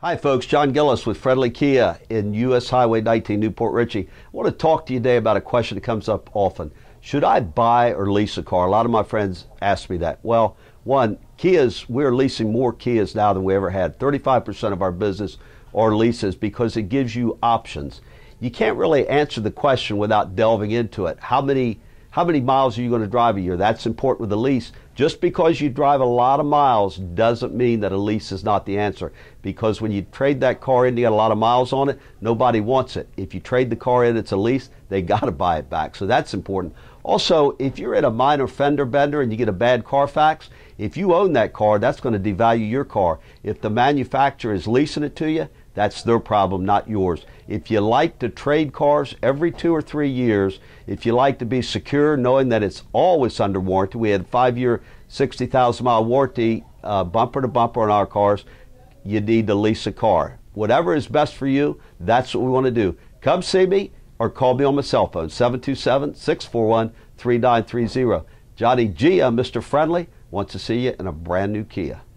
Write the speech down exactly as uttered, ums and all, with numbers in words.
Hi folks, John Gillis with Friendly Kia in U S Highway nineteen, Newport Richey. I want to talk to you today about a question that comes up often. Should I buy or lease a car? A lot of my friends ask me that. Well, one, Kias, we're leasing more Kias now than we ever had. thirty-five percent of our business are leases because it gives you options. You can't really answer the question without delving into it. How many How many miles are you going to drive a year? That's important with a lease. Just because you drive a lot of miles doesn't mean that a lease is not the answer. Because when you trade that car in, you got a lot of miles on it, nobody wants it. If you trade the car in, it's a lease, they got to buy it back. So that's important. Also, if you're in a minor fender bender and you get a bad Carfax, if you own that car, that's going to devalue your car. If the manufacturer is leasing it to you, that's their problem, not yours. If you like to trade cars every two or three years, if you like to be secure knowing that it's always under warranty, we had a five-year, sixty thousand mile warranty, uh, bumper to bumper on our cars, you need to lease a car. Whatever is best for you, that's what we want to do. Come see me or call me on my cell phone, seven two seven, six four one, three nine three zero. Johnny G, I'm Mister Friendly, wants to see you in a brand new Kia.